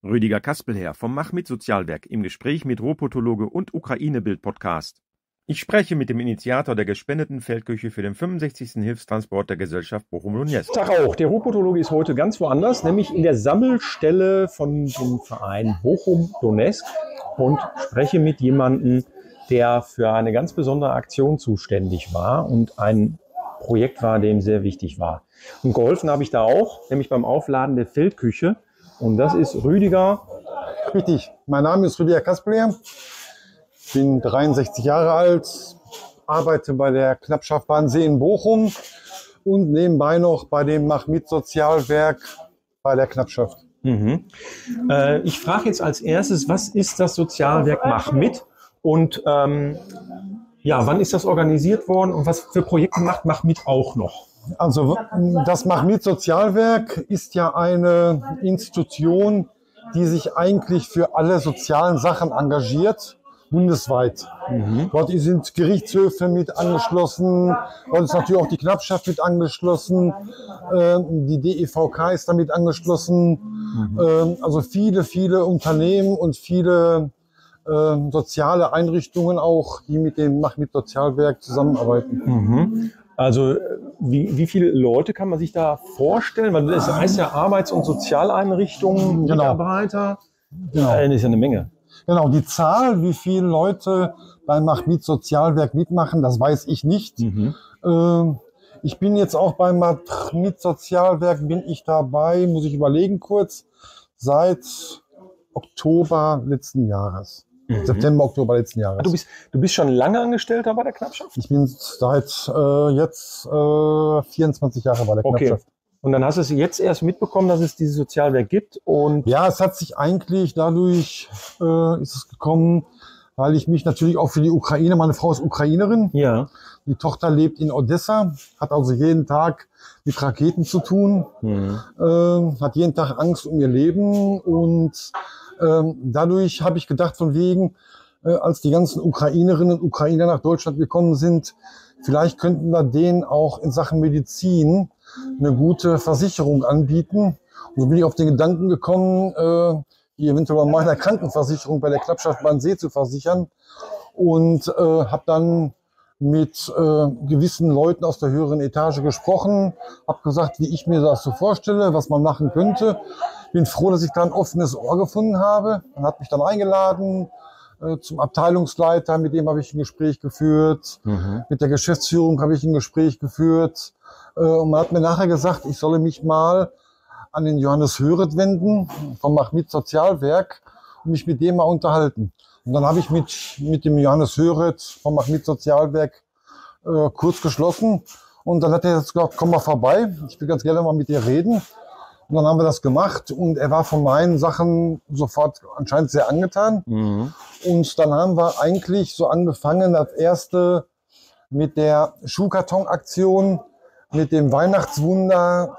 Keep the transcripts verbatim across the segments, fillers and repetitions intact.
Rüdiger Kaspelherr vom Mach mit Sozialwerk im Gespräch mit Ruhrpotologe und Ukraine-Bild-Podcast. Ich spreche mit dem Initiator der gespendeten Feldküche für den fünfundsechzigsten Hilfstransport der Gesellschaft Bochum-Donetsk. Tag auch. Der Ruhrpotologe ist heute ganz woanders, nämlich in der Sammelstelle von dem Verein Bochum-Donetsk und spreche mit jemandem, der für eine ganz besondere Aktion zuständig war und ein Projekt war, dem sehr wichtig war. Und geholfen habe ich da auch, nämlich beim Aufladen der Feldküche. Und das ist Rüdiger. Richtig. Mein Name ist Rüdiger Kaspelherr. Bin dreiundsechzig Jahre alt, arbeite bei der Knappschaft Wannsee in Bochum und nebenbei noch bei dem Mach mit Sozialwerk bei der Knappschaft. Mhm. Äh, ich frage jetzt als erstes, was ist das Sozialwerk Mach mit? Und ähm, ja, wann ist das organisiert worden und was für Projekte macht Mach mit auch noch? Also das Mach mit Sozialwerk ist ja eine Institution, die sich eigentlich für alle sozialen Sachen engagiert, bundesweit. Mhm. Dort sind Gerichtshöfe mit angeschlossen, dort ist natürlich auch die Knappschaft mit angeschlossen, äh, die D E V K ist damit angeschlossen. Mhm. Äh, also viele, viele Unternehmen und viele äh, soziale Einrichtungen auch, die mit dem Mach mit Sozialwerk zusammenarbeiten. Mhm. Also wie, wie viele Leute kann man sich da vorstellen? Weil es heißt ja Arbeits- und Sozialeinrichtungen, genau. Mitarbeiter. Genau. Das ist ja eine Menge. Genau, die Zahl, wie viele Leute beim Mach mit Sozialwerk mitmachen, das weiß ich nicht. Mhm. Äh, ich bin jetzt auch beim Mach mit Sozialwerk, bin ich dabei, muss ich überlegen kurz, seit Oktober letzten Jahres. Mhm. September, Oktober letzten Jahres. Du bist, du bist schon lange Angestellter bei der Knappschaft? Ich bin seit äh, jetzt äh, vierundzwanzig Jahre bei der Knappschaft. Okay. Und dann hast du es jetzt erst mitbekommen, dass es dieses Sozialwerk gibt? Und ja, es hat sich eigentlich dadurch äh, ist es gekommen, weil ich mich natürlich auch für die Ukraine, meine Frau ist Ukrainerin. Ja. Die Tochter lebt in Odessa, hat also jeden Tag mit Raketen zu tun, mhm. äh, hat jeden Tag Angst um ihr Leben und Ähm, dadurch habe ich gedacht, von wegen, äh, als die ganzen Ukrainerinnen und Ukrainer nach Deutschland gekommen sind, vielleicht könnten wir denen auch in Sachen Medizin eine gute Versicherung anbieten. Und so bin ich auf den Gedanken gekommen, äh, die eventuell bei meiner Krankenversicherung bei der Knappschaft Wannsee zu versichern. Und äh, habe dann mit äh, gewissen Leuten aus der höheren Etage gesprochen, habe gesagt, wie ich mir das so vorstelle, was man machen könnte. Bin froh, dass ich da ein offenes Ohr gefunden habe. Man hat mich dann eingeladen äh, zum Abteilungsleiter, mit dem habe ich ein Gespräch geführt. Mhm. Mit der Geschäftsführung habe ich ein Gespräch geführt. Äh, und man hat mir nachher gesagt, ich solle mich mal an den Johannes Höret wenden, vom Mach mit Sozialwerk, und mich mit dem mal unterhalten. Und dann habe ich mit, mit dem Johannes Höret vom Mach mit Sozialwerk äh, kurz geschlossen. Und dann hat er jetzt gesagt, komm mal vorbei, ich will ganz gerne mal mit dir reden. Und dann haben wir das gemacht und er war von meinen Sachen sofort anscheinend sehr angetan. Mhm. Und dann haben wir eigentlich so angefangen, das erste mit der Schuhkarton-Aktion, mit dem Weihnachtswunder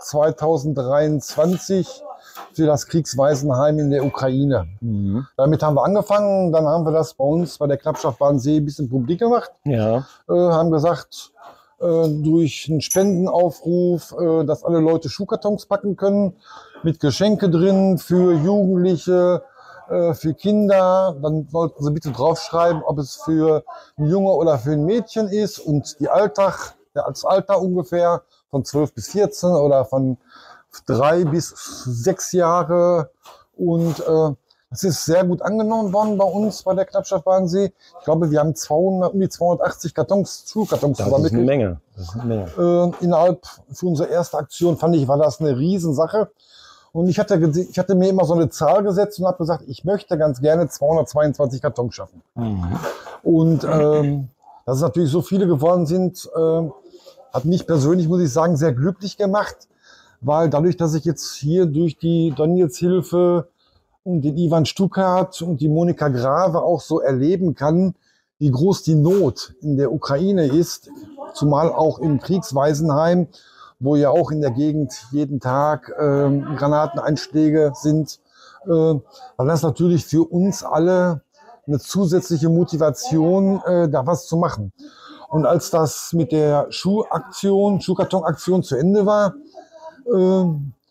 zweitausenddreiundzwanzig für das Kriegswaisenheim in der Ukraine. Mhm. Damit haben wir angefangen, dann haben wir das bei uns bei der Knappschaft Wannsee ein bisschen publik gemacht. Ja. Äh, haben gesagt, äh, durch einen Spendenaufruf, äh, dass alle Leute Schuhkartons packen können, mit Geschenke drin für Jugendliche, äh, für Kinder. Dann sollten sie bitte draufschreiben, ob es für ein Junge oder für ein Mädchen ist und die Alltag, das Alter ungefähr von zwölf bis vierzehn oder von drei bis sechs Jahre. Und äh, das ist sehr gut angenommen worden bei uns bei der Knappschaft Wannsee. Ich glaube, wir haben zweihundert, um die zweihundertachtzig Kartons, Schulkartons das ist eine Menge. Das ist eine Menge. Äh, innerhalb für unsere erste Aktion fand ich, war das eine Riesensache. Und ich hatte, ich hatte mir immer so eine Zahl gesetzt und habe gesagt, ich möchte ganz gerne zweihundertzweiundzwanzig Kartons schaffen. Mhm. Und ähm, dass es natürlich so viele geworden sind, äh, hat mich persönlich, muss ich sagen, sehr glücklich gemacht. Weil dadurch, dass ich jetzt hier durch die Donetsk-Hilfe und den Ivan Stuckart und die Monika Grave auch so erleben kann, wie groß die Not in der Ukraine ist, zumal auch im Kriegswaisenheim, wo ja auch in der Gegend jeden Tag ähm, Granateneinschläge sind, äh, weil das natürlich für uns alle eine zusätzliche Motivation, äh, da was zu machen. Und als das mit der Schuhaktion, Schuhkartonaktion zu Ende war, äh,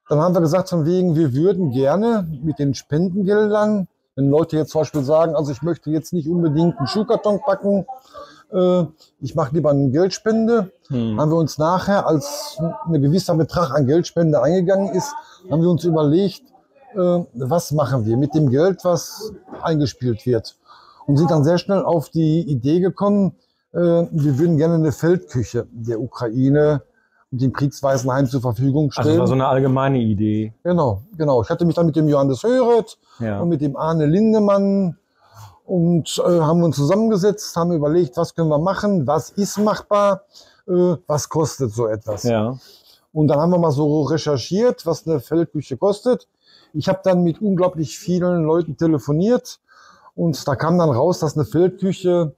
dann haben wir gesagt, von wegen, wir würden gerne mit den Spendengeldern, wenn Leute jetzt zum Beispiel sagen, also ich möchte jetzt nicht unbedingt einen Schuhkarton packen, äh, ich mache lieber eine Geldspende, hm. haben wir uns nachher, als ein gewisser Betrag an Geldspende eingegangen ist, haben wir uns überlegt, äh, was machen wir mit dem Geld, was eingespielt wird. Und sind dann sehr schnell auf die Idee gekommen, äh, wir würden gerne eine Feldküche der Ukraine und dem Kriegswaisenheim zur Verfügung stellen. Also das war so eine allgemeine Idee. Genau, genau. Ich hatte mich dann mit dem Johannes Höret ja. und mit dem Arne Lindemann und äh, haben uns zusammengesetzt, haben überlegt, was können wir machen, was ist machbar, äh, was kostet so etwas. Ja. Und dann haben wir mal so recherchiert, was eine Feldküche kostet. Ich habe dann mit unglaublich vielen Leuten telefoniert und da kam dann raus, dass eine Feldküche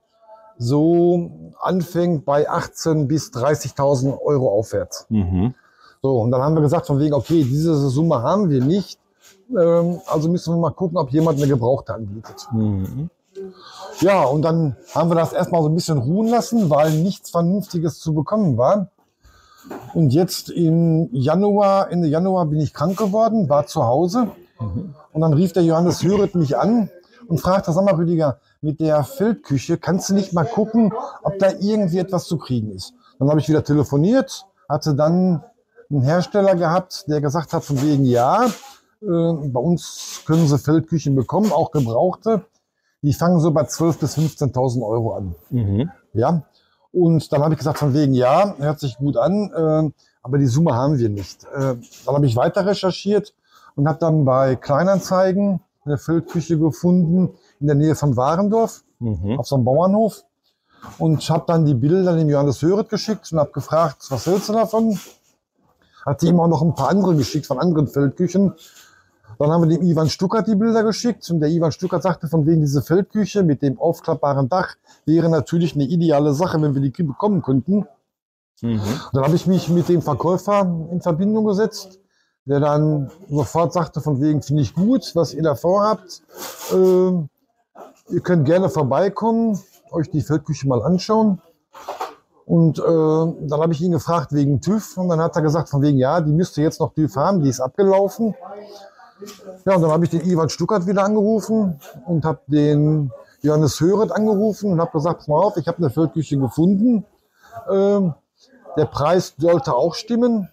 so anfängt bei achtzehntausend bis dreißigtausend Euro aufwärts. Mhm. So, und dann haben wir gesagt, von wegen, okay, diese Summe haben wir nicht. Ähm, also müssen wir mal gucken, ob jemand eine Gebrauchte anbietet. Mhm. Ja, und dann haben wir das erstmal so ein bisschen ruhen lassen, weil nichts Vernünftiges zu bekommen war. Und jetzt im Januar, Ende Januar bin ich krank geworden, war zu Hause. Mhm. Und dann rief der Johannes Höret mich an und fragte, sag mal Rüdiger, mit der Feldküche kannst du nicht mal gucken, ob da irgendwie etwas zu kriegen ist. Dann habe ich wieder telefoniert, hatte dann einen Hersteller gehabt, der gesagt hat, von wegen, ja, äh, bei uns können sie Feldküchen bekommen, auch gebrauchte. Die fangen so bei zwölftausend bis fünfzehntausend Euro an. Mhm. Ja. Und dann habe ich gesagt, von wegen, ja, hört sich gut an, äh, aber die Summe haben wir nicht. Äh, dann habe ich weiter recherchiert und habe dann bei Kleinanzeigen eine Feldküche gefunden in der Nähe von Warendorf, mhm. auf so einem Bauernhof. Und habe dann die Bilder dem Johannes Höret geschickt und habe gefragt, was hältst du davon? Hat ihm auch noch ein paar andere geschickt von anderen Feldküchen. Dann haben wir dem Ivan Stuckert die Bilder geschickt und der Ivan Stuckert sagte, von wegen diese Feldküche mit dem aufklappbaren Dach wäre natürlich eine ideale Sache, wenn wir die bekommen könnten. Mhm. Dann habe ich mich mit dem Verkäufer in Verbindung gesetzt, der dann sofort sagte, von wegen, finde ich gut, was ihr da vorhabt. Äh, ihr könnt gerne vorbeikommen, euch die Feldküche mal anschauen. Und äh, dann habe ich ihn gefragt wegen TÜV und dann hat er gesagt, von wegen, ja, die müsste jetzt noch TÜV haben, die ist abgelaufen. Ja, und dann habe ich den Ivan Stuckert wieder angerufen und habe den Johannes Höret angerufen und habe gesagt, pass mal auf, ich habe eine Feldküche gefunden. Ähm, der Preis sollte auch stimmen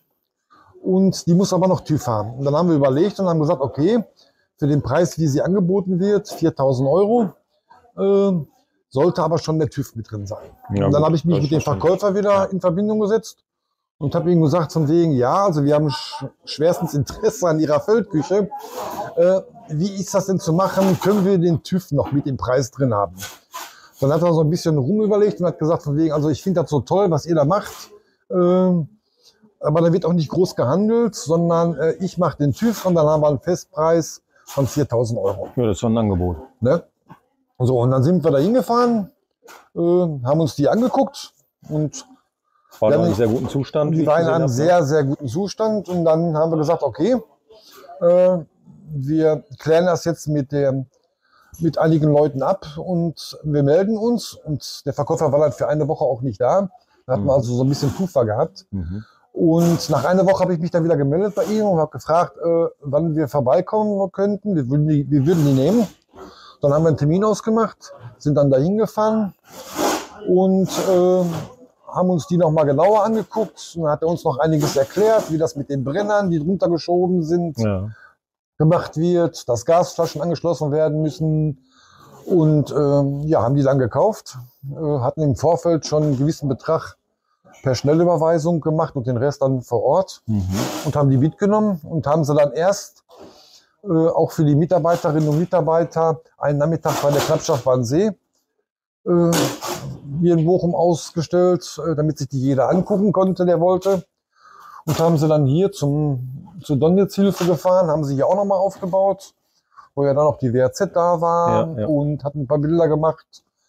und die muss aber noch TÜV haben. Und dann haben wir überlegt und haben gesagt, okay, für den Preis, wie sie angeboten wird, viertausend Euro, äh, sollte aber schon der TÜV mit drin sein. Ja, und dann habe ich mich mit dem Verkäufer wieder in Verbindung gesetzt und habe ihm gesagt, von wegen, ja, also wir haben sch schwerstens Interesse an Ihrer Feldküche. Äh, wie ist das denn zu machen? Können wir den TÜV noch mit im Preis drin haben? Dann hat er so ein bisschen rumüberlegt und hat gesagt, von wegen, also ich finde das so toll, was ihr da macht. Äh, aber da wird auch nicht groß gehandelt, sondern äh, ich mache den TÜV und dann haben wir einen Festpreis von viertausend Euro. Ja, das ist schon ein Angebot. Ne? So, und dann sind wir da hingefahren, äh, haben uns die angeguckt und war in einem sehr guten Zustand. Die waren in einem sehr, sehr guten Zustand. Und dann haben wir gesagt, okay, äh, wir klären das jetzt mit, der, mit einigen Leuten ab und wir melden uns. Und der Verkäufer war dann für eine Woche auch nicht da. Da hatten mhm. wir also so ein bisschen Puffer gehabt. Mhm. Und nach einer Woche habe ich mich dann wieder gemeldet bei ihm und habe gefragt, äh, wann wir vorbeikommen könnten. Wir würden, die, wir würden die nehmen. Dann haben wir einen Termin ausgemacht, sind dann dahin gefahren und äh, haben uns die noch mal genauer angeguckt. Und dann hat er uns noch einiges erklärt, wie das mit den Brennern, die drunter geschoben sind, ja. gemacht wird, dass Gasflaschen angeschlossen werden müssen. Und äh, ja, haben die dann gekauft, äh, hatten im Vorfeld schon einen gewissen Betrag per Schnellüberweisung gemacht und den Rest dann vor Ort mhm. und haben die mitgenommen und haben sie dann erst äh, auch für die Mitarbeiterinnen und Mitarbeiter einen Nachmittag bei der Knappschaft Wannsee äh, hier in Bochum ausgestellt, äh, damit sich die jeder angucken konnte, der wollte. Und haben sie dann hier zum, zur Donetsk-Hilfe gefahren, haben sie hier auch nochmal aufgebaut, wo ja dann noch die W R Z da war ja, ja. und hatten ein paar Bilder gemacht.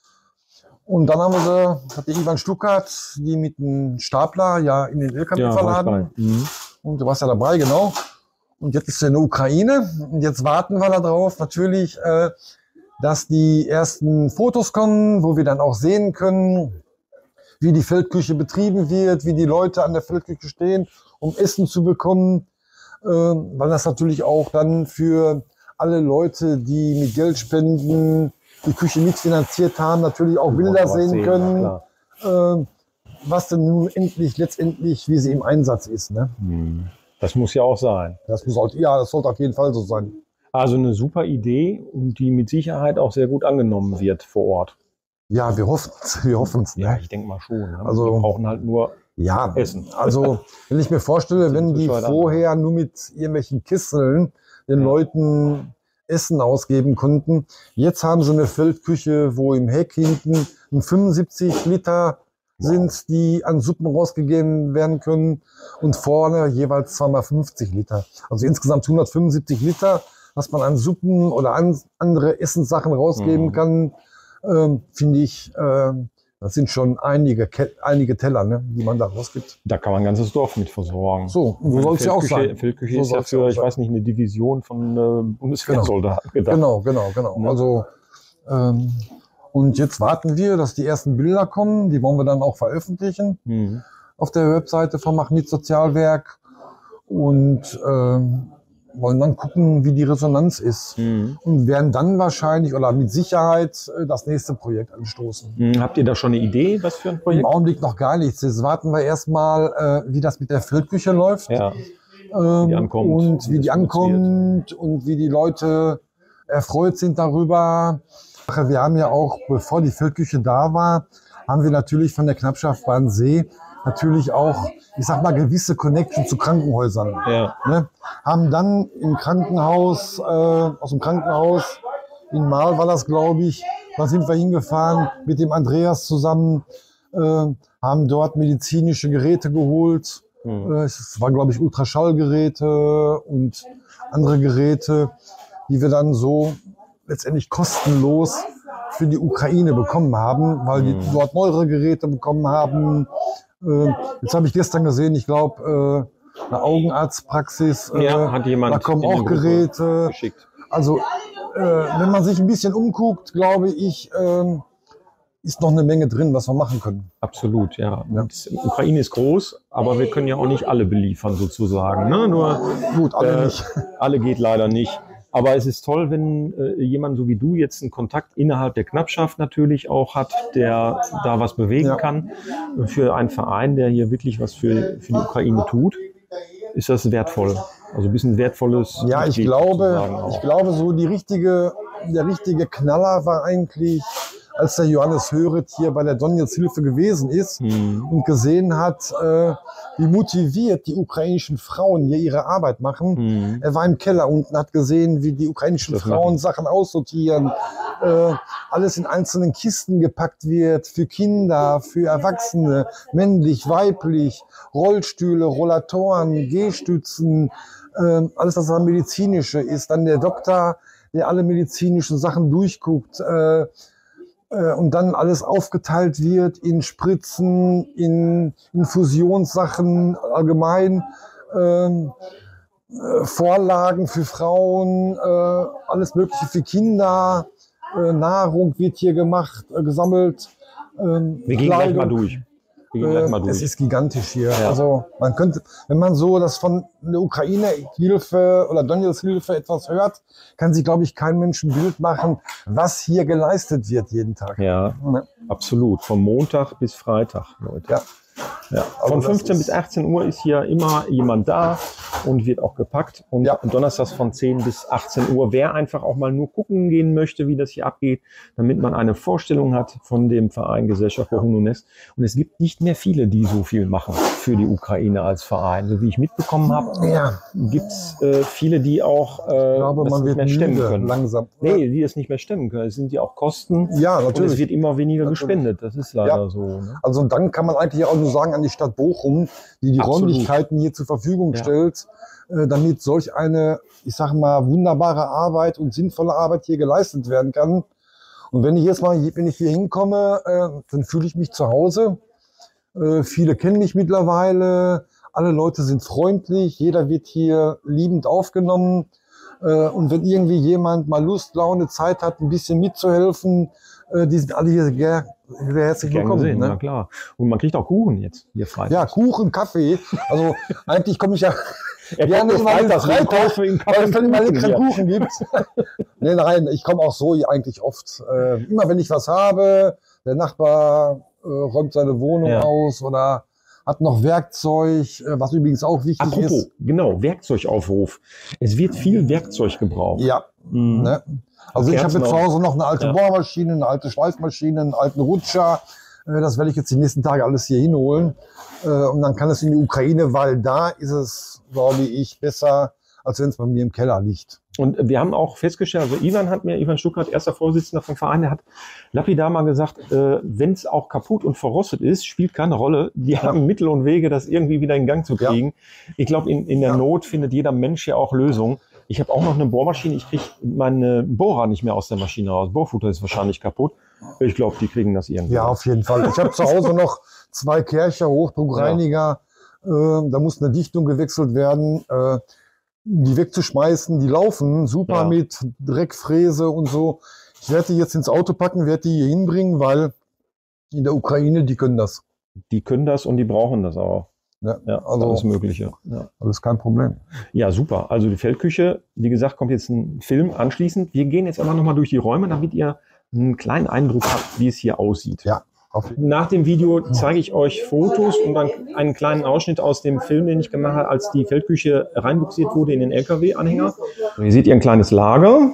Und dann haben wir sie, hat der Ivan Stuckert, die mit einem Stapler ja in den L K W ja, verladen. Mhm. Und du warst ja dabei, genau. Und jetzt ist sie in der Ukraine. Und jetzt warten wir darauf natürlich, äh, dass die ersten Fotos kommen, wo wir dann auch sehen können, wie die Feldküche betrieben wird, wie die Leute an der Feldküche stehen, um Essen zu bekommen. äh, weil das natürlich auch dann für alle Leute, die mit Geldspenden die Küche mitfinanziert haben, natürlich auch Bilder sehen, sehen können, äh, was denn nun endlich, letztendlich, wie sie im Einsatz ist. Ne? Das muss ja auch sein. Das muss auch, ja, das sollte auf jeden Fall so sein. Also eine super Idee und die mit Sicherheit auch sehr gut angenommen wird vor Ort. Ja, wir hoffen es. Wir hoffen's, ne? Ja, ich denke mal schon. Ne? Also, wir brauchen halt nur ja, Essen. Also wenn ich mir vorstelle, wenn die vorher nur mit irgendwelchen Kisseln den ja. Leuten Essen ausgeben konnten. Jetzt haben sie eine Feldküche, wo im Heck hinten fünfundsiebzig Liter sind, die an Suppen rausgegeben werden können und vorne jeweils zweimal fünfzig Liter. Also insgesamt hundertfünfundsiebzig Liter, was man an Suppen oder an andere Essenssachen rausgeben mhm. kann, ähm, finde ich, äh, das sind schon einige, einige Teller, ne, die man da rausgibt. Da kann man ein ganzes Dorf mit versorgen. So, so soll es ja auch sein. Feldküche so ist ja für, ich weiß nicht, eine Division von äh, Bundeswehrsoldaten gedacht. Genau, genau, genau. Ja. Also, ähm, und jetzt warten wir, dass die ersten Bilder kommen. Die wollen wir dann auch veröffentlichen mhm. auf der Webseite vom Machnit Sozialwerk. Und ähm, wollen dann gucken, wie die Resonanz ist. Mhm. Und werden dann wahrscheinlich oder mit Sicherheit das nächste Projekt anstoßen. Mhm. Habt ihr da schon eine Idee, was für ein Projekt? Im Augenblick noch gar nichts. Jetzt warten wir erstmal, äh, wie das mit der Feldküche läuft. Ja. Ähm, wie die ankommt. Und wie die ankommt und wie die Leute erfreut sind darüber. Wir haben ja auch, bevor die Feldküche da war, haben wir natürlich von der Knappschaft Wannsee natürlich auch, ich sag mal, gewisse Connection zu Krankenhäusern. Ja. Ne? Haben dann im Krankenhaus, äh, aus dem Krankenhaus, in Marl war das, glaube ich, da sind wir hingefahren mit dem Andreas zusammen, äh, haben dort medizinische Geräte geholt. Mhm. Äh, es war, glaube ich, Ultraschallgeräte und andere Geräte, die wir dann so letztendlich kostenlos für die Ukraine bekommen haben, weil die mhm. dort neuere Geräte bekommen haben. Jetzt habe ich gestern gesehen, ich glaube, eine Augenarztpraxis, ja, hat jemand da kommen auch Geräte. Geschickt. Also wenn man sich ein bisschen umguckt, glaube ich, ist noch eine Menge drin, was wir machen können. Absolut, ja. ja. Die Ukraine ist groß, aber wir können ja auch nicht alle beliefern sozusagen. Ne? Nur gut, alle äh, nicht. Alle geht leider nicht. Aber es ist toll, wenn äh, jemand so wie du jetzt einen Kontakt innerhalb der Knappschaft natürlich auch hat, der da was bewegen ja. kann. Für einen Verein, der hier wirklich was für, für die Ukraine tut, ist das wertvoll. Also ein bisschen wertvolles. Ja, ich glaube, ich glaube, so die richtige, der richtige Knaller war eigentlich, als der Johannes Höret hier bei der Donetsk-Hilfe gewesen ist mhm. und gesehen hat, äh, wie motiviert die ukrainischen Frauen hier ihre Arbeit machen. Mhm. Er war im Keller unten, hat gesehen, wie die ukrainischen das Frauen machen. Sachen aussortieren, äh, alles in einzelnen Kisten gepackt wird, für Kinder, für Erwachsene, männlich, weiblich, Rollstühle, Rollatoren, Gehstützen, äh, alles, was das medizinische ist. Dann der Doktor, der alle medizinischen Sachen durchguckt, äh, und dann alles aufgeteilt wird in Spritzen, in Infusionssachen allgemein, ähm, äh, Vorlagen für Frauen, äh, alles Mögliche für Kinder, äh, Nahrung wird hier gemacht, äh, gesammelt. Ähm, Wir gehen Kleidung. gleich mal durch. Wir gehen gleich mal durch. Es ist gigantisch hier. Ja. Also man könnte, wenn man so das von der Ukraine-Hilfe oder Donetsk-Hilfe etwas hört, kann sich, glaube ich, kein Mensch ein Bild machen, was hier geleistet wird jeden Tag. Ja, ja. Absolut. Vom Montag bis Freitag, Leute. Ja. Ja. Von also fünfzehn bis achtzehn Uhr ist hier immer jemand da und wird auch gepackt. Und ja. donnerstags von zehn bis achtzehn Uhr. Wer einfach auch mal nur gucken gehen möchte, wie das hier abgeht, damit man eine Vorstellung hat von dem Verein Gesellschaft Bochum Donetsk. Und es gibt nicht mehr viele, die so viel machen für die Ukraine als Verein. So wie ich mitbekommen habe, ja. gibt es äh, viele, die auch äh, ich glaube, das man nicht wird mehr stemmen müde, können. Langsam. Nee, die das nicht mehr stemmen können. Es sind ja auch Kosten. Ja, natürlich. Und es wird immer weniger natürlich. gespendet. Das ist leider ja. so. Ne? Also dann kann man eigentlich auch nur sagen an die Stadt Bochum, die die Absolut. Räumlichkeiten hier zur Verfügung Ja. stellt, äh, damit solch eine, ich sage mal, wunderbare Arbeit und sinnvolle Arbeit hier geleistet werden kann. Und wenn ich jetzt mal, wenn ich hier hinkomme, äh, dann fühle ich mich zu Hause. Äh, viele kennen mich mittlerweile, alle Leute sind freundlich, jeder wird hier liebend aufgenommen. Äh, und wenn irgendwie jemand mal Lust, Laune, Zeit hat, ein bisschen mitzuhelfen, äh, die sind alle hier sehr, sehr herzlich Gern willkommen. gesehen, Ne? na klar. Und man kriegt auch Kuchen jetzt hier Freitag. Ja, Kuchen, Kaffee. Also eigentlich komme ich ja, Er Ja, nicht mal das Freitag, weil es dann immer leckeren Kuchen gibt. Nee, nein, ich komme auch so eigentlich oft. Äh, immer wenn ich was habe, der Nachbar äh, räumt seine Wohnung Ja. aus oder hat noch Werkzeug, äh, was übrigens auch wichtig Apropos, ist. genau, Werkzeugaufruf. Es wird viel Werkzeug gebraucht. Ja, Mhm. ne? Also ich habe Kerzen jetzt zu auch. Hause noch eine alte Ja. Bohrmaschine, eine alte Schleifmaschine, einen alten Rutscher. Äh, Das werde ich jetzt die nächsten Tage alles hier hinholen. Äh, Und dann kann es in die Ukraine, weil da ist es, glaube ich, besser, als wenn es bei mir im Keller liegt. Und wir haben auch festgestellt, also Ivan hat mir, Ivan Stuckert, erster Vorsitzender vom Verein, der hat lapidar mal gesagt, äh, wenn es auch kaputt und verrostet ist, spielt keine Rolle. Die haben Mittel und Wege, das irgendwie wieder in Gang zu kriegen. Ich glaube, in, in der Ja. Not findet jeder Mensch ja auch Lösungen. Ich habe auch noch eine Bohrmaschine, ich kriege meinen Bohrer nicht mehr aus der Maschine raus. Bohrfutter ist wahrscheinlich kaputt. Ich glaube, die kriegen das irgendwie. Ja, auf jeden Fall. Ich habe zu Hause noch zwei Kercher, Hochdruckreiniger. Äh, da muss eine Dichtung gewechselt werden. Äh, die wegzuschmeißen, die laufen super Ja. mit Dreckfräse und so. Ich werde die jetzt ins Auto packen, werde die hier hinbringen, weil in der Ukraine, die können das. Die können das und die brauchen das auch. Ja, Ja, also alles Mögliche. Ja. alles kein Problem. Ja, super. Also die Feldküche, wie gesagt, kommt jetzt ein Film anschließend. Wir gehen jetzt einfach nochmal durch die Räume, damit ihr einen kleinen Eindruck habt, wie es hier aussieht. Ja, auf jeden Nach dem Video zeige ich euch Fotos und dann einen kleinen Ausschnitt aus dem Film, den ich gemacht habe, als die Feldküche reinbuxiert wurde in den L K W-Anhänger. Hier seht ihr ein kleines Lager.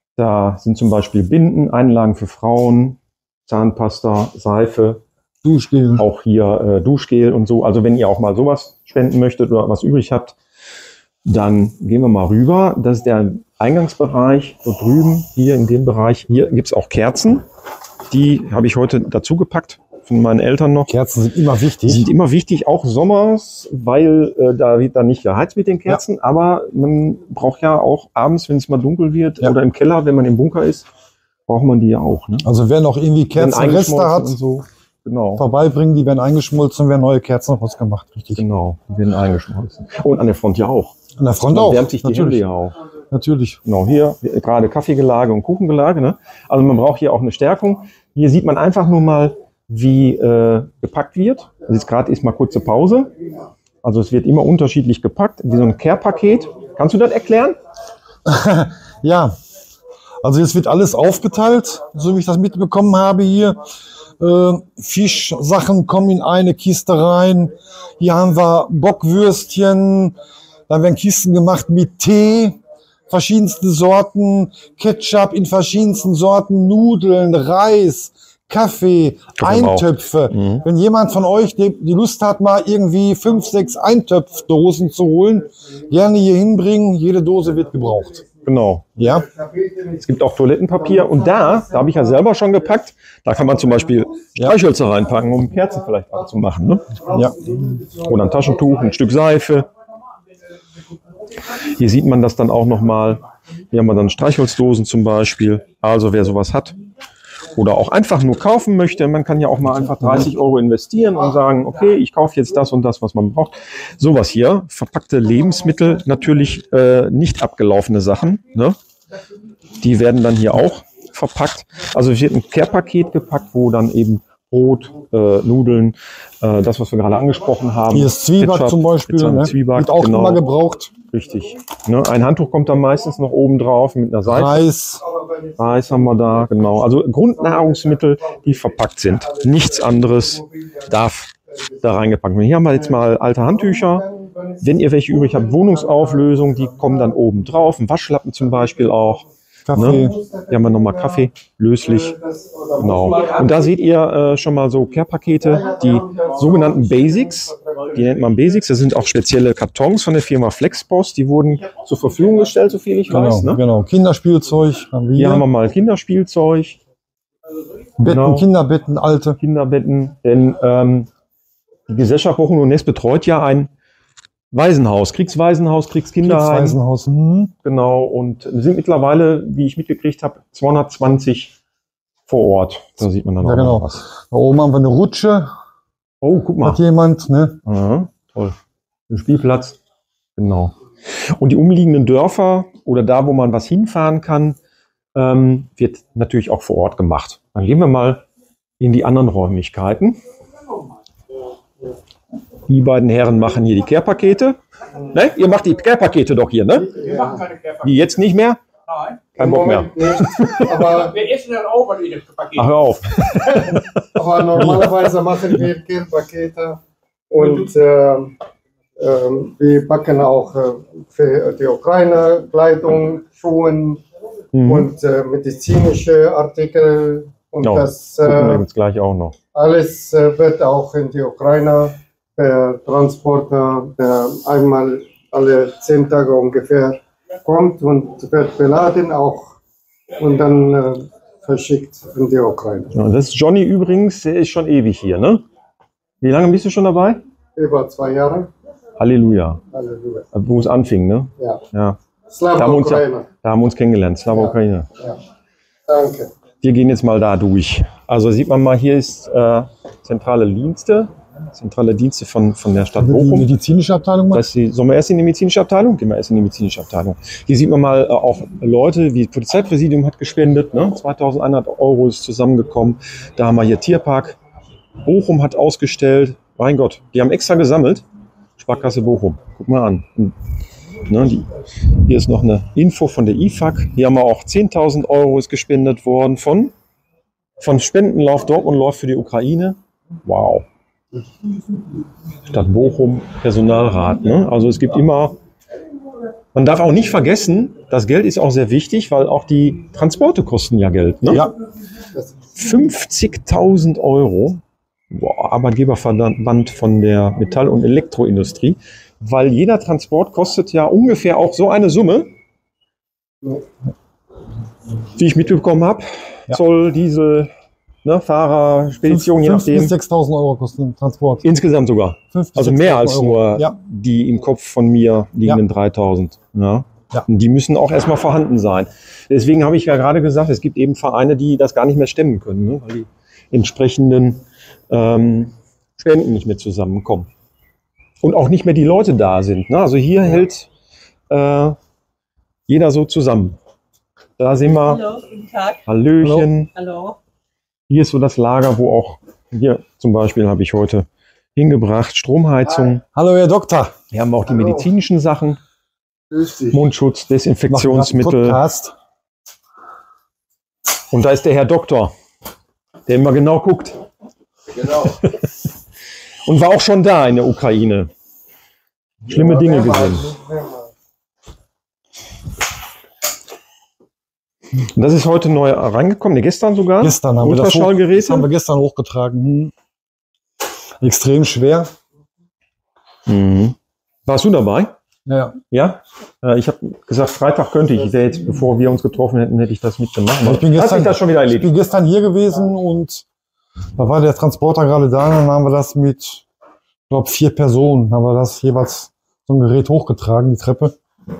Da sind zum Beispiel Binden, Einlagen für Frauen, Zahnpasta, Seife, Duschgel. auch hier äh, Duschgel und so. Also wenn ihr auch mal sowas spenden möchtet oder was übrig habt, dann gehen wir mal rüber. Das ist der Eingangsbereich. Dort drüben, hier in dem Bereich, hier gibt's auch Kerzen. Die habe ich heute dazu gepackt von meinen Eltern noch. Kerzen sind immer Die wichtig. sind immer wichtig, auch sommers, weil äh, da wird dann nicht geheizt mit den Kerzen. Aber man braucht ja auch abends, wenn es mal dunkel wird, Ja. oder im Keller, wenn man im Bunker ist, braucht man die ja auch. Ne? Also wer noch irgendwie Werden Kerzenreste eingeschmolzen hat, und so. Genau. vorbeibringen, die werden eingeschmolzen, werden neue Kerzen rausgemacht. Richtig. Genau, die werden eingeschmolzen. Und an der Front ja auch. An der Front Man auch. wärmt sich die Hände natürlich. ja auch. Natürlich. Genau, hier äh, gerade Kaffeegelage und Kuchengelage. Ne? Also man braucht hier auch eine Stärkung. Hier sieht man einfach nur mal, wie äh, gepackt wird. Also jetzt gerade ist mal kurze Pause. Also es wird immer unterschiedlich gepackt, wie so ein Care-Paket. Kannst du das erklären? Ja, also jetzt wird alles aufgeteilt, so wie ich das mitbekommen habe hier. Äh, Fischsachen kommen in eine Kiste rein. Hier haben wir Bockwürstchen. Dann werden Kisten gemacht mit Tee, verschiedenste Sorten, Ketchup in verschiedensten Sorten, Nudeln, Reis, Kaffee, Kaffee im Eintöpfe. Mhm. Wenn jemand von euch die, die Lust hat, mal irgendwie fünf, sechs Eintopfdosen zu holen, gerne hier hinbringen. Jede Dose wird gebraucht. Genau. Ja, Es gibt auch Toilettenpapier. Und da, da habe ich ja selber schon gepackt, da kann man zum Beispiel Streichhölzer reinpacken, um Kerzen vielleicht anzumachen. Ne? ja. Oder ein Taschentuch, ein Stück Seife. Hier sieht man das dann auch nochmal. Hier haben wir dann Streichholzdosen zum Beispiel. Also wer sowas hat oder auch einfach nur kaufen möchte, man kann ja auch mal einfach dreißig Euro investieren und sagen, okay, ich kaufe jetzt das und das, was man braucht. Sowas hier, verpackte Lebensmittel, natürlich äh, nicht abgelaufene Sachen. Ne? Die werden dann hier auch verpackt. Also es wird ein Care-Paket gepackt, wo dann eben Brot, äh, Nudeln, äh, das, was wir gerade angesprochen haben. Hier ist Zwieback Ketchup, zum Beispiel, Pizza, ne? Zwieback, Wird auch genau. immer gebraucht. Richtig. Ne, ein Handtuch kommt dann meistens noch oben drauf mit einer Seife. Reis. Reis haben wir da, genau. Also Grundnahrungsmittel, die verpackt sind. Nichts anderes darf da reingepackt werden. Hier haben wir jetzt mal alte Handtücher. Wenn ihr welche übrig habt, Wohnungsauflösung, die kommen dann oben drauf. Ein Waschlappen zum Beispiel auch. Kaffee. Ne? Hier haben wir nochmal Kaffee, löslich. Genau. Und da seht ihr äh, schon mal so Care-Pakete, die sogenannten Basics. Die nennt man Basics. Das sind auch spezielle Kartons von der Firma Flexpost. Die wurden zur Verfügung gestellt, so viel ich Genau, weiß. Ne? genau. Kinderspielzeug haben wir Hier hier. haben wir mal Kinderspielzeug, Betten, genau. Kinderbetten, alte. Kinderbetten. Denn ähm, die Gesellschaft Bochum und Nest betreut ja ein Waisenhaus, Kriegswaisenhaus, Kriegskinderheim. Kriegswaisenhaus. Hm. Genau, und wir sind mittlerweile, wie ich mitgekriegt habe, zweihundertzwanzig vor Ort. Da sieht man dann Ja, auch genau. noch was. Da oben haben wir eine Rutsche. Oh, guck mal. Hat jemand, ne? Aha, toll. Ein Spielplatz. Genau. Und die umliegenden Dörfer oder da, wo man was hinfahren kann, ähm, wird natürlich auch vor Ort gemacht. Dann gehen wir mal in die anderen Räumlichkeiten. Die beiden Herren machen hier die Care-Pakete. Ne? Ihr macht die Care-Pakete doch hier, ne? Wir machen keine Care-Pakete. Die jetzt nicht mehr? Nein. Kein Bock mehr. Nicht, aber, Wir essen dann auch mal in dem Paket. Ach, hör auf. aber normalerweise machen wir Care-Pakete und äh, äh, wir backen auch äh, für die Ukraine Kleidung, Schuhe Mhm. und äh, medizinische Artikel. Und Ja, das gucken wir äh, jetzt gleich auch noch. alles äh, wird auch in die Ukraine per Transporter, der einmal alle zehn Tage ungefähr kommt und wird beladen auch und dann äh, verschickt in die Ukraine. Ja, das ist Johnny übrigens, der ist schon ewig hier, ne? Wie lange bist du schon dabei? Über zwei Jahre. Halleluja. Halleluja. Wo es anfing, ne? Ja. Ja. Slava Da haben, wir uns, Ukraine. da haben wir uns kennengelernt, Slava Ja. Ukraine. Ja. Danke. Wir gehen jetzt mal da durch. Also sieht man mal, hier ist äh, zentrale Dienste, zentrale Dienste von, von der Stadt Die Bochum. medizinische Abteilung macht? Das ist die, sollen wir erst in die medizinische Abteilung? Gehen wir erst in die medizinische Abteilung. Hier sieht man mal äh, auch Leute, wie das Polizeipräsidium hat gespendet, ne? zweitausendeinhundert Euro ist zusammengekommen. Da haben wir hier Tierpark. Bochum hat ausgestellt. Mein Gott, die haben extra gesammelt. Sparkasse Bochum. Guck mal an. Hm. Ne, die, hier ist noch eine Info von der I F A K. Hier haben wir auch zehntausend Euro ist gespendet worden von, von Spendenlauf Dortmund läuft für die Ukraine. Wow. Stadt Bochum, Personalrat. Ne? Also es gibt immer, man darf auch nicht vergessen, das Geld ist auch sehr wichtig, weil auch die Transporte kosten ja Geld. Ne? Ja. fünfzigtausend Euro. Boah, Arbeitgeberverband von der Metall- und Elektroindustrie. Weil jeder Transport kostet ja ungefähr auch so eine Summe, wie ich mitbekommen habe. Ja. Zoll, Diesel, ne, Fahrer, Spedition, je fünftausend bis nachdem. sechstausend Euro kostet ein Transport. Insgesamt sogar. fünftausend bis Also mehr als sechstausend Euro. nur Ja. die im Kopf von mir liegenden dreitausend. Ja. Ja. Und die müssen auch erstmal vorhanden sein. Deswegen habe ich ja gerade gesagt, es gibt eben Vereine, die das gar nicht mehr stemmen können, ne, weil die entsprechenden ähm, Spenden nicht mehr zusammenkommen. Und auch nicht mehr die Leute da sind. Ne? Also hier hält äh, jeder so zusammen. Da sehen wir. Hallo, guten Tag. Hallöchen. Hallo. Hier ist so das Lager, wo auch, hier zum Beispiel habe ich heute hingebracht, Stromheizung. Hallo, Herr Doktor. Wir haben auch die Hallo. medizinischen Sachen, Grüß dich. Mundschutz, Desinfektionsmittel. Podcast. Und da ist der Herr Doktor, der immer genau guckt. Genau. Und war auch schon da in der Ukraine. Schlimme Dinge gesehen. Und das ist heute neu reingekommen, ne, gestern sogar. Gestern haben wir das, hoch, Ultraschallgeräte. das haben wir gestern hochgetragen. Hm. Extrem schwer. Mhm. Warst du dabei? Ja, Ja? Äh, Ich habe gesagt, Freitag könnte ich. Ich wäre jetzt, bevor wir uns getroffen hätten, hätte ich das mitgemacht. Ich bin Hat gestern- sich das schon wieder ich erledigt? bin gestern hier gewesen und da war der Transporter gerade da. Dann haben wir das mit, ich glaube, vier Personen, haben wir das jeweils so ein Gerät hochgetragen, die Treppe.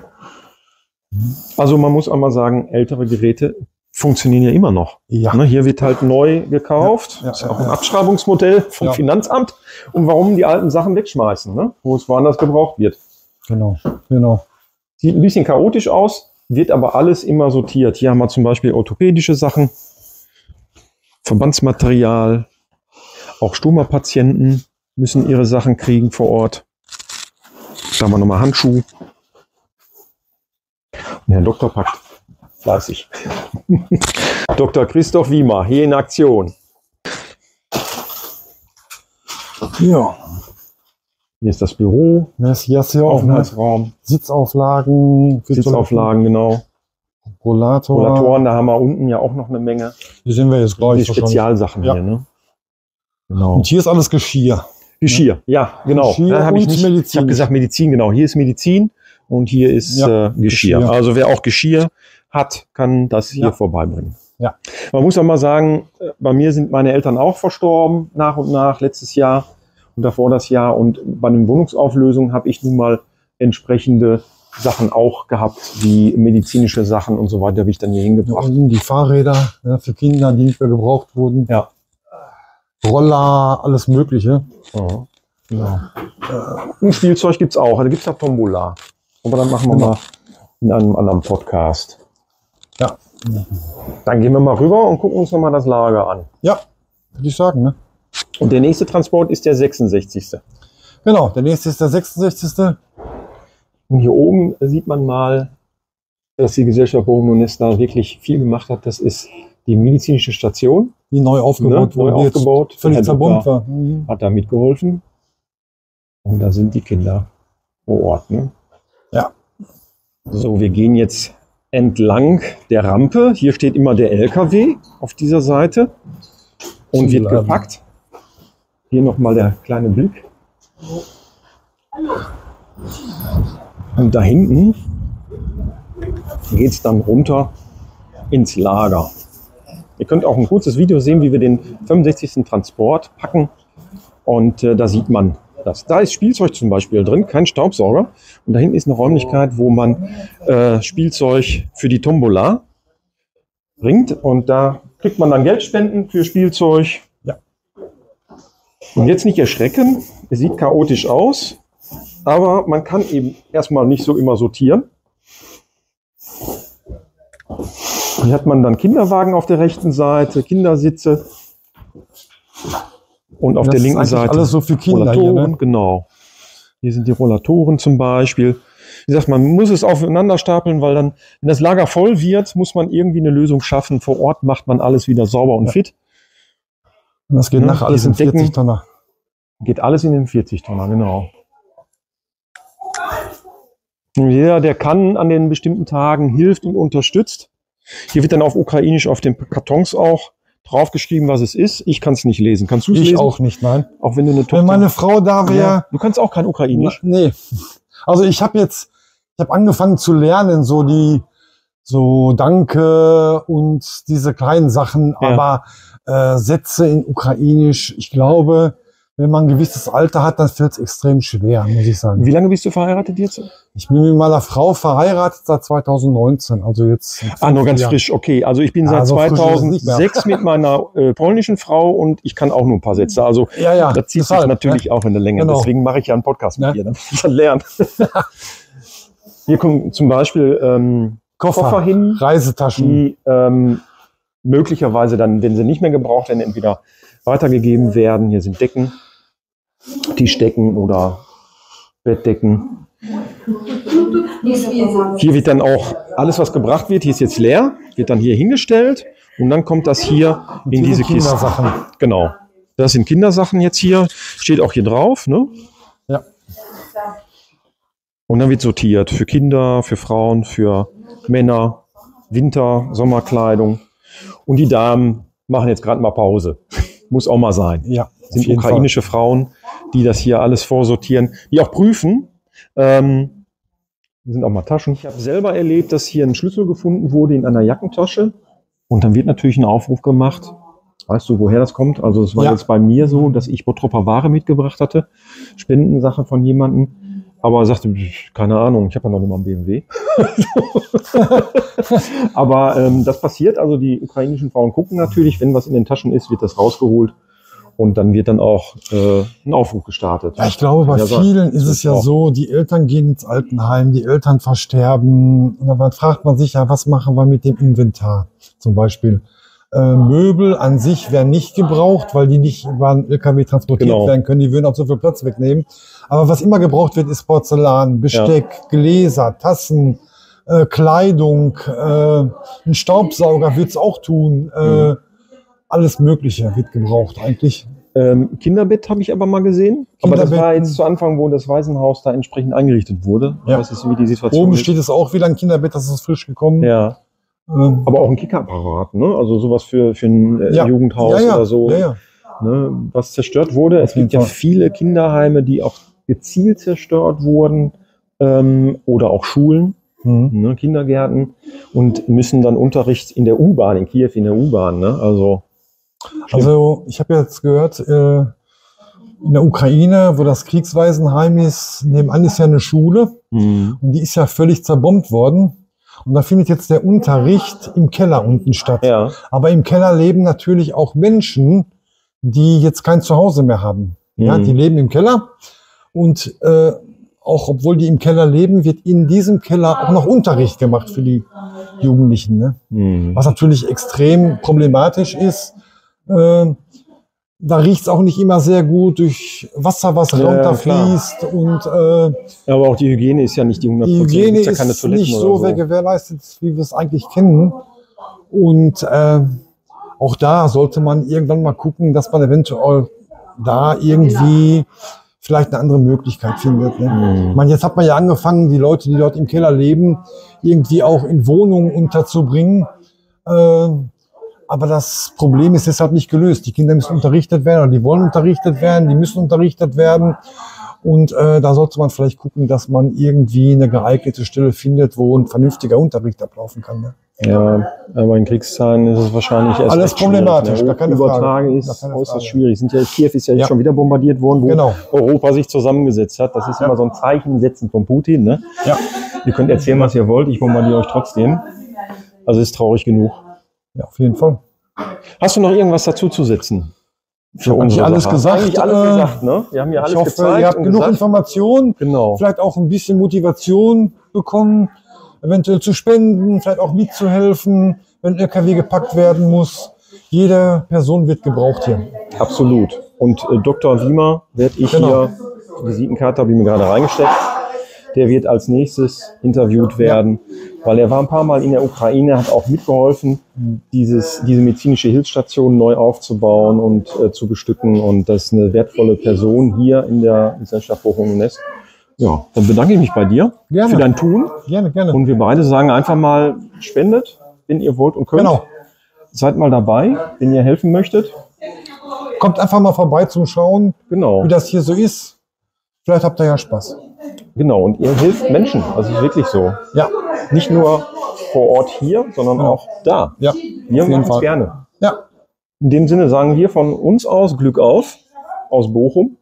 Also man muss einmal sagen, ältere Geräte funktionieren ja immer noch. Ja. Ne, hier wird halt neu gekauft. Ja, ja, ist ja auch ja. ein Abschreibungsmodell vom Ja. Finanzamt. Und warum die alten Sachen wegschmeißen, ne? Wo es woanders gebraucht wird. Genau, genau. Sieht ein bisschen chaotisch aus, wird aber alles immer sortiert. Hier haben wir zum Beispiel orthopädische Sachen, Verbandsmaterial, auch Stoma-Patienten müssen ihre Sachen kriegen vor Ort. Da haben wir nochmal Handschuhe. Und Herr Doktor packt fleißig. Doktor Christoph Wiemer, hier in Aktion. Ja. Hier ist das Büro, Das hier hast du ja auch ne? Aufenthaltsraum, Sitzauflagen, Sitzauflagen, genau. Rollator. Rollatoren, da haben wir unten ja auch noch eine Menge. Die sehen wir jetzt Die gleich wahrscheinlich. Spezialsachen Ja. hier, ne? Genau. Und hier ist alles Geschirr. Geschirr, ja, genau. Geschirr Da hab ich und nicht, Medizin. Ich habe gesagt Medizin, genau. Hier ist Medizin und hier ist Ja, äh, Geschirr. Geschirr. Also wer auch Geschirr hat, kann das hier Ja. vorbeibringen. Ja. Man muss auch mal sagen, äh, bei mir sind meine Eltern auch verstorben, nach und nach, letztes Jahr und davor das Jahr. Und bei den Wohnungsauflösungen habe ich nun mal entsprechende Sachen auch gehabt, wie medizinische Sachen und so weiter, habe ich dann hier Da hingebracht. unten die Fahrräder ja, für Kinder, die nicht mehr gebraucht wurden. Ja. Roller, alles Mögliche. Ja. Genau. Ein Spielzeug gibt's auch. Da gibt's ja Tombola. Aber dann machen wir Genau. mal in einem anderen Podcast. Ja. Dann gehen wir mal rüber und gucken uns nochmal das Lager an. Ja, würde ich sagen, ne? Und der nächste Transport ist der sechsundsechzigste Genau, der nächste ist der sechsundsechzigste Und hier oben sieht man mal, dass die Gesellschaft Bochum Donez da wirklich viel gemacht hat. Das ist die medizinische Station. Die neu aufgebaut Ne, neu wurde, die jetzt aufgebaut. völlig Herr zerbombt Doktor war. Mhm. Hat da mitgeholfen. Und da sind die Kinder vor Ort. Ne? Ja. So, wir gehen jetzt entlang der Rampe. Hier steht immer der L K W auf dieser Seite und wird Zuladen. gepackt. Hier nochmal der kleine Blick. Und da hinten geht es dann runter ins Lager. Ihr könnt auch ein kurzes Video sehen, wie wir den fünfundsechzigsten Transport packen. Und äh, da sieht man das. Da ist Spielzeug zum Beispiel drin, kein Staubsauger. Und da hinten ist eine Räumlichkeit, wo man äh, Spielzeug für die Tombola bringt. Und da kriegt man dann Geldspenden für Spielzeug. Ja. Und jetzt nicht erschrecken. Es sieht chaotisch aus. Aber man kann eben erstmal nicht so immer sortieren. Hier hat man dann Kinderwagen auf der rechten Seite, Kindersitze. Und auf Das der ist linken eigentlich Seite alles so für Kinder hier, Rollatoren, ne? genau. Hier sind die Rollatoren zum Beispiel. Wie gesagt, man muss es aufeinander stapeln, weil dann, wenn das Lager voll wird, muss man irgendwie eine Lösung schaffen. Vor Ort macht man alles wieder sauber und Ja. fit. Und das geht Ja, nachher alles die in sind Decken. vierzig Tonner. Geht alles in den vierzig Tonner, genau. Und jeder, der kann, an den bestimmten Tagen hilft und unterstützt. Hier wird dann auf Ukrainisch auf den Kartons auch draufgeschrieben, was es ist. Ich kann es nicht lesen. Kannst du es Ich lesen? auch nicht, nein. Auch wenn du eine Tochter Wenn meine Frau da wäre, ja. Du kannst auch kein Ukrainisch. nee. Also ich habe jetzt, ich habe angefangen zu lernen, so die, so Danke und diese kleinen Sachen, Ja. aber äh, Sätze in Ukrainisch, ich glaube, wenn man ein gewisses Alter hat, dann fällt es extrem schwer, muss ich sagen. Wie lange bist du verheiratet jetzt? Ich bin mit meiner Frau verheiratet seit zweitausendneunzehn, also jetzt. Ah, nur ganz Ja. frisch, okay. Also ich bin Ja, seit so frisch ist es nicht mehr. zweitausendsechs mit meiner äh, polnischen Frau und ich kann auch nur ein paar Sätze. Also Ja, ja. das zieht sich deshalb, natürlich auch in der Länge. Genau. Deswegen mache ich ja einen Podcast mit Ja. dir, damit ich das lernen. Hier kommen zum Beispiel ähm, Koffer, Koffer hin, Reisetaschen. die ähm, möglicherweise dann, wenn sie nicht mehr gebraucht werden, entweder weitergegeben werden. Hier sind Decken, Tischdecken oder Bettdecken. Hier wird dann auch alles, was gebracht wird, hier ist jetzt leer, wird dann hier hingestellt und dann kommt das hier in Hier diese sind Kiste. Kindersachen. Genau. Das sind Kindersachen jetzt hier, steht auch hier drauf, ne? Ja. Und dann wird sortiert für Kinder, für Frauen, für Männer, Winter, Sommerkleidung. Und die Damen machen jetzt gerade mal Pause. Muss auch mal sein. Ja, Sind auf jeden ukrainische Frauen, die das hier alles vorsortieren, die auch prüfen. Ähm, hier sind auch mal Taschen. Ich habe selber erlebt, dass hier ein Schlüssel gefunden wurde in einer Jackentasche. Und dann wird natürlich ein Aufruf gemacht. Weißt du, woher das kommt? Also es war Ja. jetzt bei mir so, dass ich Bottropper Ware mitgebracht hatte. Spendensache von jemandem. Aber er sagte, keine Ahnung, ich habe ja noch nicht mal einen B M W. Aber ähm, das passiert, also die ukrainischen Frauen gucken natürlich, wenn was in den Taschen ist, wird das rausgeholt und dann wird dann auch äh, ein Aufruf gestartet. Ja, ich glaube, bei Ja, so- vielen ist so es ja auch. so, die Eltern gehen ins Altenheim, die Eltern versterben. Und dann fragt man sich ja, was machen wir mit dem Inventar? Zum Beispiel äh, Möbel an sich werden nicht gebraucht, weil die nicht über einen L K W transportiert Genau. werden können. Die würden auch so viel Platz wegnehmen. Aber was immer gebraucht wird, ist Porzellan, Besteck, Gläser, Tassen, äh, Kleidung, äh, ein Staubsauger wird's auch tun. Äh, Mhm. Alles Mögliche wird gebraucht eigentlich. Ähm, Kinderbett habe ich aber mal gesehen. Aber das Kinderbett- war jetzt zu Anfang, wo das Waisenhaus da entsprechend eingerichtet wurde. Ja. Das ist wie die Situation Oben ist. steht es auch wieder ein Kinderbett, das ist frisch gekommen. Ja, Ähm, aber auch ein Kickerapparat, ne? Also sowas für, für ein äh, Ja. Jugendhaus ja, ja, oder so, Ja, ja. ne? Was zerstört wurde. Es jeden gibt ja Fall. viele Kinderheime, die auch gezielt zerstört wurden ähm, oder auch Schulen. Mhm. Ne, Kindergärten und müssen dann Unterricht in der U-Bahn, in Kiew in der U-Bahn, ne? Also, Also ich habe jetzt gehört, äh, in der Ukraine, wo das Kriegswaisenheim ist, nebenan ist ja eine Schule mh, und die ist ja völlig zerbombt worden. Und da findet jetzt der Unterricht im Keller unten statt. ja, Aber im Keller leben natürlich auch Menschen, die jetzt kein Zuhause mehr haben. Ja, Mhm. die leben im Keller und äh, auch obwohl die im Keller leben, wird in diesem Keller auch noch Unterricht gemacht für die Jugendlichen. Ne? mh, Was natürlich extrem problematisch ist. Äh, da riecht es auch nicht immer sehr gut durch Wasser, was Ja, runterfließt. Und äh, Ja, aber auch die Hygiene ist ja nicht die hundert die Prozent. Hygiene ja keine ist Toiletten nicht oder so gewährleistet, wie wir es eigentlich kennen. Und äh, auch da sollte man irgendwann mal gucken, dass man eventuell da irgendwie vielleicht eine andere Möglichkeit findet. Ne? Mhm. Ich meine, jetzt hat man ja angefangen, die Leute, die dort im Keller leben, irgendwie auch in Wohnungen unterzubringen. Äh, aber das Problem ist deshalb nicht gelöst. Die Kinder müssen unterrichtet werden, oder die wollen unterrichtet werden, die müssen unterrichtet werden. Und äh, da sollte man vielleicht gucken, dass man irgendwie eine geeignete Stelle findet, wo ein vernünftiger Unterricht ablaufen kann. Ne? Ja, aber in Kriegszeiten ist es wahrscheinlich erst Alles recht schwierig, problematisch, ne? gar keine Übertragen Frage. ist Gar keine äußerst Frage. schwierig. Sind ja, Kiew ist ja jetzt Ja. schon wieder bombardiert worden, wo Genau. Europa sich zusammengesetzt hat. Das ist immer so ein Zeichen setzen von Putin. Ne? Ja. Ihr könnt erzählen, was ihr wollt, ich bombardiere euch trotzdem. Also ist traurig genug. Ja, auf jeden Fall. Hast du noch irgendwas dazu zu setzen? Ich habe eigentlich alles Sache? gesagt. Eigentlich alles Äh, gesagt, ne? Wir haben ja alles Ich hoffe, gezeigt. ihr habt und genug gesagt. Informationen, Genau. vielleicht auch ein bisschen Motivation bekommen, eventuell zu spenden, vielleicht auch mitzuhelfen, wenn L K W gepackt werden muss. Jede Person wird gebraucht hier. Absolut. Und äh, Doktor Wiemer werde ich Genau. hier, die Visitenkarte habe ich mir gerade reingesteckt, der wird als nächstes interviewt werden, weil er war ein paar Mal in der Ukraine, hat auch mitgeholfen, dieses, diese medizinische Hilfsstation neu aufzubauen und äh, zu bestücken. Und das ist eine wertvolle Person hier in der Gesellschaft Bochum-Nest. Ja, dann bedanke ich mich bei dir Gerne. für dein Tun. Gerne, gerne. Und wir beide sagen einfach mal, spendet, wenn ihr wollt und könnt. Genau. Seid mal dabei, wenn ihr helfen möchtet. Kommt einfach mal vorbei zum Schauen, Genau. wie das hier so ist. Vielleicht habt ihr ja Spaß. Genau, und ihr hilft Menschen, also es ist wirklich so. Ja, Nicht nur vor Ort hier, sondern Ja. auch da. ja. Wir auf jeden machen es Fall. gerne. Ja, In dem Sinne sagen wir von uns aus Glück auf, aus Bochum.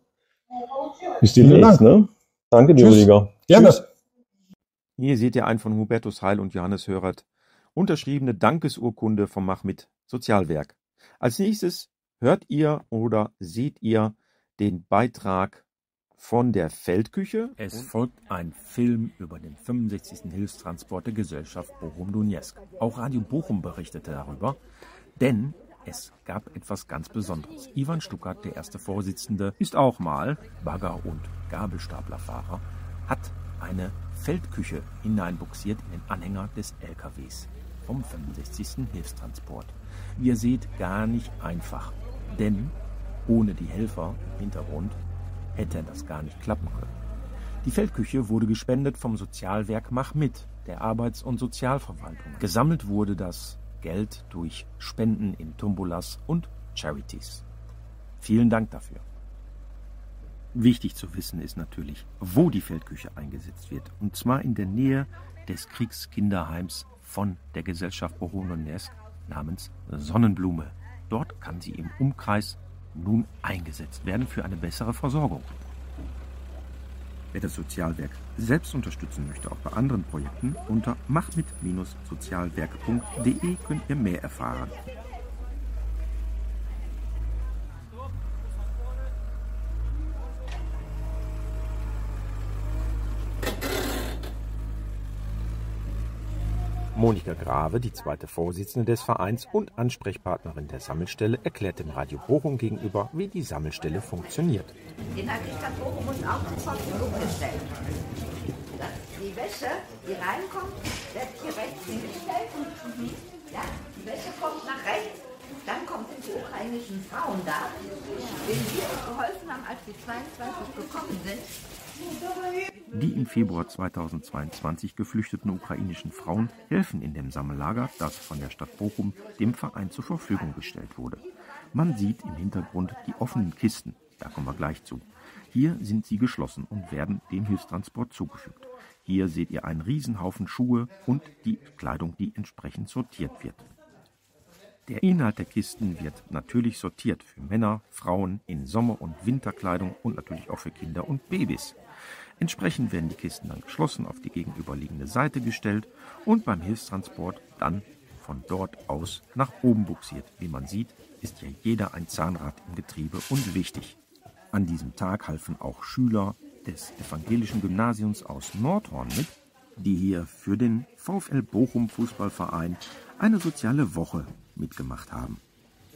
Bis Vielen demnächst, ne? Danke dir, Tschüss. Rüdiger. gerne. Tschüss. Hier seht ihr ein von Hubertus Heil und Johannes Hörert unterschriebene Dankesurkunde vom Mach-Mit Sozialwerk. Als nächstes hört ihr oder seht ihr den Beitrag von der Feldküche. Es folgt ein Film über den fünfundsechzigsten Hilfstransport der Gesellschaft Bochum-Donetsk. Auch Radio Bochum berichtete darüber, denn es gab etwas ganz Besonderes. Ivan Stuckert, der erste Vorsitzende, ist auch mal Bagger- und Gabelstaplerfahrer, hat eine Feldküche hineinbuxiert in den Anhänger des L K Ws vom fünfundsechzigsten Hilfstransport. Wie ihr seht, gar nicht einfach, denn ohne die Helfer im Hintergrund hätte das gar nicht klappen können. Die Feldküche wurde gespendet vom Sozialwerk Mach-Mit, der Arbeits- und Sozialverwaltung. Gesammelt wurde das Geld durch Spenden in Tombolas und Charities. Vielen Dank dafür. Wichtig zu wissen ist natürlich, wo die Feldküche eingesetzt wird. Und zwar in der Nähe des Kriegskinderheims von der Gesellschaft Bochum-Donetsk namens Sonnenblume. Dort kann sie im Umkreis nun eingesetzt werden für eine bessere Versorgung. Wer das Sozialwerk selbst unterstützen möchte, auch bei anderen Projekten, unter machmit Sozialwerk punkt de könnt ihr mehr erfahren. Monika Grave, die zweite Vorsitzende des Vereins und Ansprechpartnerin der Sammelstelle, erklärt dem Radio Bochum gegenüber, wie die Sammelstelle funktioniert. In der Stadt Bochum uns auch zur Verfügung gestellt. Das, die Wäsche, die reinkommt, wird hier rechts hingestellt. Ja, die Wäsche kommt nach rechts, dann kommen die ukrainischen Frauen da, denen wir uns geholfen haben, als die zweiundzwanzig gekommen sind. Die im Februar zweitausendzweiundzwanzig geflüchteten ukrainischen Frauen helfen in dem Sammellager, das von der Stadt Bochum dem Verein zur Verfügung gestellt wurde. Man sieht im Hintergrund die offenen Kisten, da kommen wir gleich zu. Hier sind sie geschlossen und werden dem Hilfstransport zugefügt. Hier seht ihr einen Riesenhaufen Schuhe und die Kleidung, die entsprechend sortiert wird. Der Inhalt der Kisten wird natürlich sortiert für Männer, Frauen in Sommer- und Winterkleidung und natürlich auch für Kinder und Babys. Entsprechend werden die Kisten dann geschlossen auf die gegenüberliegende Seite gestellt und beim Hilfstransport dann von dort aus nach oben buxiert. Wie man sieht, ist ja jeder ein Zahnrad im Getriebe und wichtig. An diesem Tag halfen auch Schüler des evangelischen Gymnasiums aus Nordhorn mit, die hier für den VfL Bochum Fußballverein eine soziale Woche mitgemacht haben.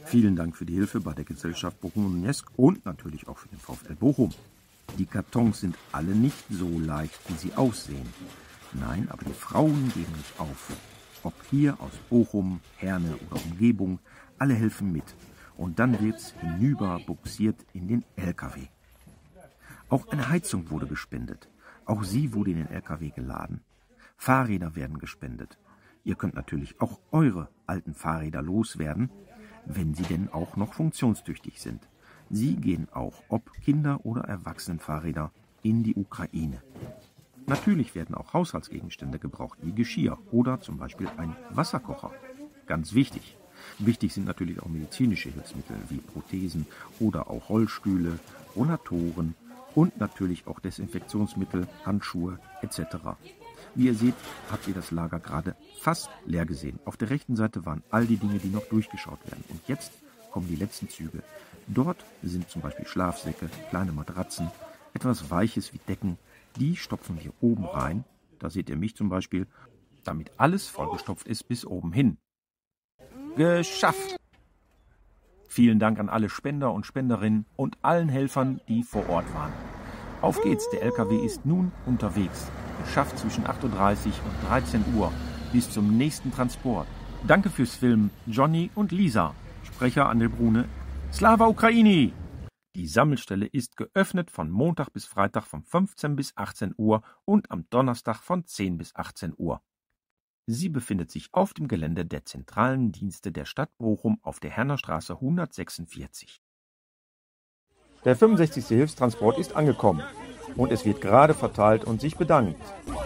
Vielen Dank für die Hilfe bei der Gesellschaft Bochum-Donezk und natürlich auch für den VfL Bochum. Die Kartons sind alle nicht so leicht, wie sie aussehen. Nein, aber die Frauen geben nicht auf. Ob hier aus Bochum, Herne oder Umgebung, alle helfen mit. Und dann wird's hinüber buxiert in den L K W. Auch eine Heizung wurde gespendet. Auch sie wurde in den L K W geladen. Fahrräder werden gespendet. Ihr könnt natürlich auch eure alten Fahrräder loswerden, wenn sie denn auch noch funktionstüchtig sind. Sie gehen auch, ob Kinder- oder Erwachsenenfahrräder, in die Ukraine. Natürlich werden auch Haushaltsgegenstände gebraucht, wie Geschirr oder zum Beispiel ein Wasserkocher. Ganz wichtig. Wichtig sind natürlich auch medizinische Hilfsmittel wie Prothesen oder auch Rollstühle, Rollatoren und natürlich auch Desinfektionsmittel, Handschuhe et cetera. Wie ihr seht, habt ihr das Lager gerade fast leer gesehen. Auf der rechten Seite waren all die Dinge, die noch durchgeschaut werden. Und jetzt kommen die letzten Züge. Dort sind zum Beispiel Schlafsäcke, kleine Matratzen, etwas Weiches wie Decken. Die stopfen wir oben rein. Da seht ihr mich zum Beispiel, damit alles vollgestopft ist bis oben hin. Geschafft! Vielen Dank an alle Spender und Spenderinnen und allen Helfern, die vor Ort waren. Auf geht's, der L K W ist nun unterwegs. Geschafft zwischen acht Uhr dreißig und dreizehn Uhr bis zum nächsten Transport. Danke fürs Filmen, Johnny und Lisa. Sprecher André Brune. Slava Ukraini! Die Sammelstelle ist geöffnet von Montag bis Freitag von fünfzehn bis achtzehn Uhr und am Donnerstag von zehn bis achtzehn Uhr. Sie befindet sich auf dem Gelände der zentralen Dienste der Stadt Bochum auf der Herner Straße hundertsechsundvierzig. Der fünfundsechzigste Hilfstransport ist angekommen und es wird gerade verteilt und sich bedankt.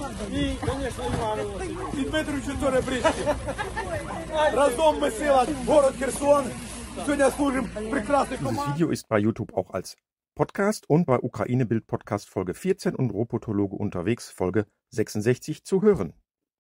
Dieses Video ist bei YouTube auch als Podcast und bei Ukraine Bild Podcast Folge vierzehn und Robotologe unterwegs Folge sechsundsechzig zu hören.